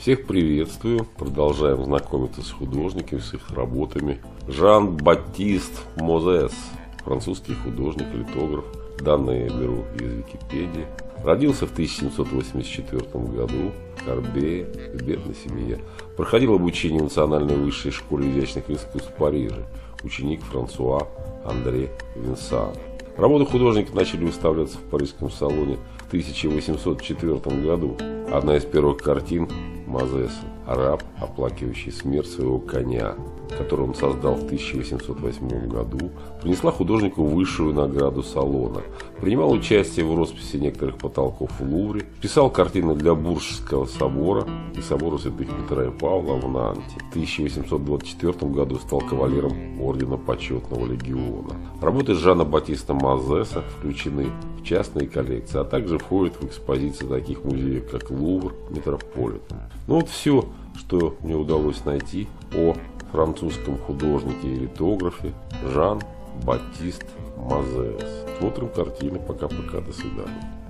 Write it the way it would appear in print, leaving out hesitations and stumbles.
Всех приветствую. Продолжаем знакомиться с художниками, с их работами. Жан-Батист Мозес, французский художник, литограф. Данные беру из Википедии. Родился в 1784 году в Корбее, в бедной семье. Проходил обучение в Национальной высшей школе изящных искусств в Париже. Ученик Франсуа Андре Винсан. Работы художника начали выставляться в парижском салоне в 1804 году. Одна из первых картин Мозеса «Араб, оплакивающий смерть своего коня», которую он создал в 1808 году, принесла художнику высшую награду салона. Принимал участие в росписи некоторых потолков в Лувре, писал картины для Буржского собора и собора святых Петра и Павла в Нанте. В 1824 году стал кавалером ордена Почетного легиона. Работы Жана Батиста Мозеса включены в частные коллекции, а также входят в экспозиции таких музеев, как Лувр, Метрополитен. Ну вот все, что мне удалось найти о французском художнике и литографе Жан-Батист Мозес. Смотрим картины. Пока-пока. До свидания.